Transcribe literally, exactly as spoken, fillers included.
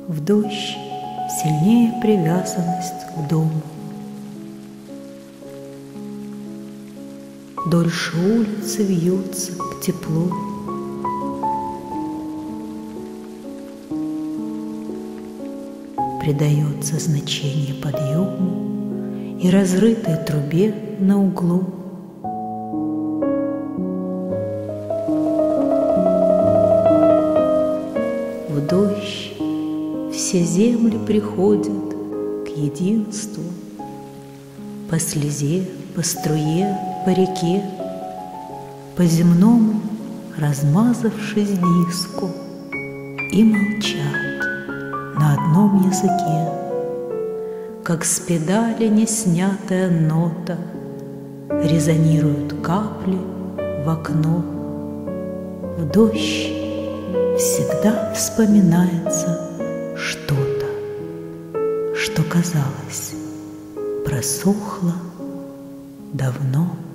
В дождь сильнее привязанность к дому. Дольше улицы вьются к теплу. Придается значение подъему и разрытой трубе на углу. В дождь все земли приходят к единству. По слезе, по струе, по реке, по земному размазавшись диску, и молчат на одном языке, как с педали неснятая нота резонируют капли в окно. В дождь всегда вспоминается что-то, что, казалось, просохло давно.